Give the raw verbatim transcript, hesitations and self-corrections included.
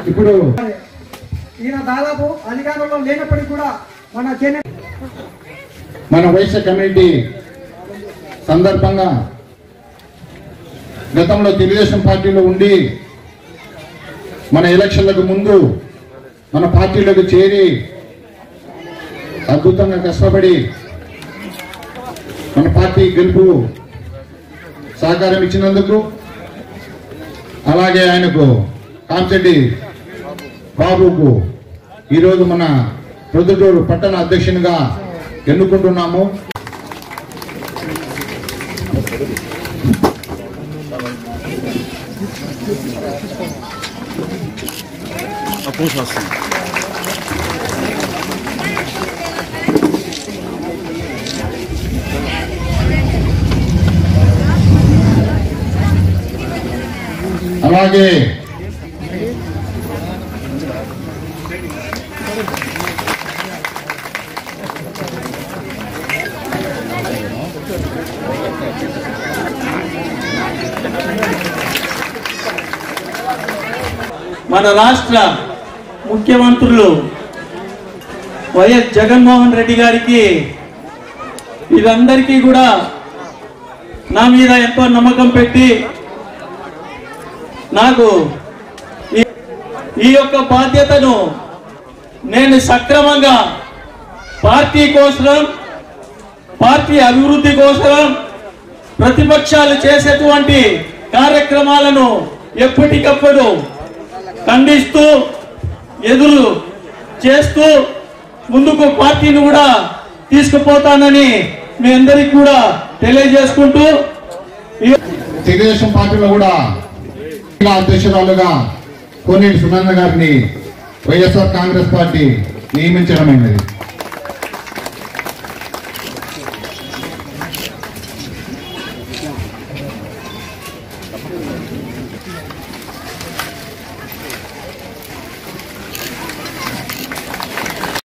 ఇప్పుడు ఈయన దాదాపు అధికారంలో లేనప్పటికీ కూడా మన మన వైశ్య కమ్యూనిటీ సందర్భంగా గతంలో తెలుగుదేశం పార్టీలో ఉండి మన ఎలక్షన్లకు ముందు మన పార్టీలోకి చేరి అద్భుతంగా కష్టపడి మన పార్టీ గెలుపు సహకారం ఇచ్చినందుకు, అలాగే ఆయనకు కాంచెడ్డి బాబుకు ఈరోజు మన ప్రొద్దుటూరు పట్టణ అధ్యక్షునిగా ఎన్నుకుంటున్నాము. అలాగే మన రాష్ట్ర ముఖ్యమంత్రులు వైఎస్ జగన్మోహన్ రెడ్డి గారికి ఇదందరికీ కూడా నా మీద ఎంతో నమ్మకం పెట్టి నాకు ఈ యొక్క బాధ్యతను నేను సక్రమంగా పార్టీ కోసం, పార్టీ అభివృద్ధి కోసం ప్రతిపక్షాలు చేసేటువంటి కార్యక్రమాలను ఎప్పటికప్పుడు ఖండిస్తూ ఎదురు చేస్తూ ముందుకు పార్టీని కూడా తీసుకుపోతానని మీ అందరికీ కూడా తెలియజేసుకుంటూ తెలుగుదేశం పార్టీలో కూడా అధ్యక్షురాలుగా కోనేటి సునంద గారిని వైఎస్ఆర్ కాంగ్రెస్ పార్టీ నియమించడమైనది.